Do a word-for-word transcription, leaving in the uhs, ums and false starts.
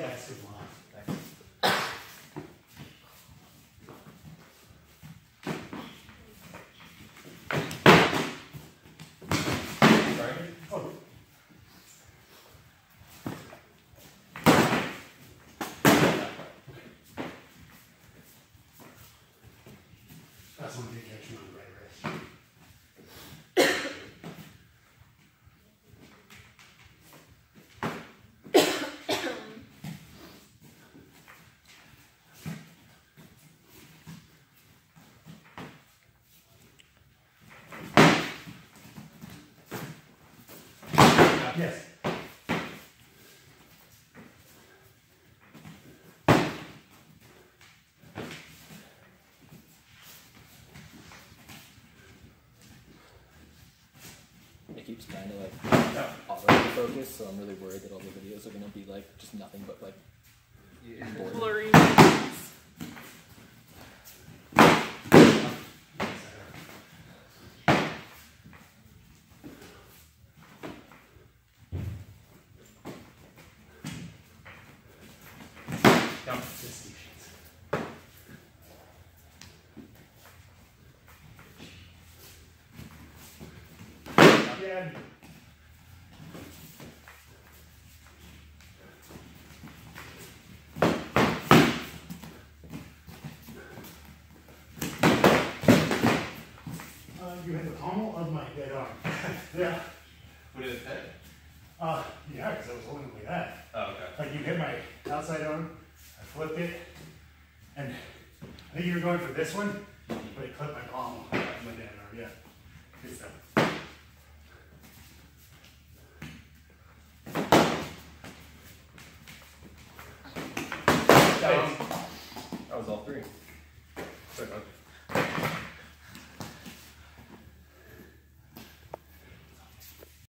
Yeah, it's good one. That's one big action on the right wrist. Yes. It keeps kind of like auto-focus, so I'm really worried that all the videos are going to be like just nothing but like Yeah. Blurry lines. Again. Uh, you hit the pommel of my dead arm. Yeah. What did it hit? Uh, yeah, because I was holding it like that. Oh, okay. Like you hit my outside arm, I flipped it, and I think you were going for this one, but it clipped my pommel of my dead arm. Yeah. Good stuff. That was, that was all three. Sorry,